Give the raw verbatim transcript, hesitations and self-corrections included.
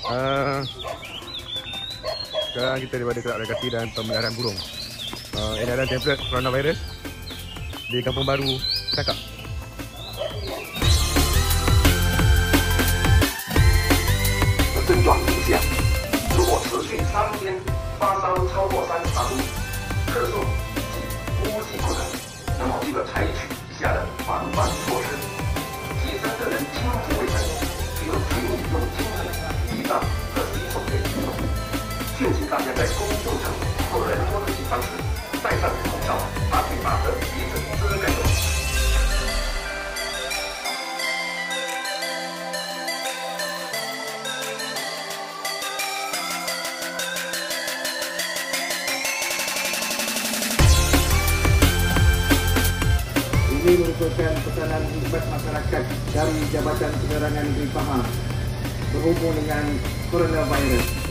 Uh, sekarang kita daripada Kelab Rekreasi dan Pemeliharaan Burung. Uh, edaran template coronavirus di Kampung Baharu, Mentakab. 症状明显，如果持续三天，发烧超过三十八度，咳嗽及呼吸困难，那么就要采取以下的防范措施：洁身个人清洁卫生，比如勤用清水、浴缸和洗手间洗手。劝请大家在公共场所或人多的地方时，戴上口罩，把嘴巴和鼻子遮盖住。 Ini merupakan pesanan khidmat masyarakat dari Jabatan Penerangan Negeri Pahang berhubung dengan coronavirus.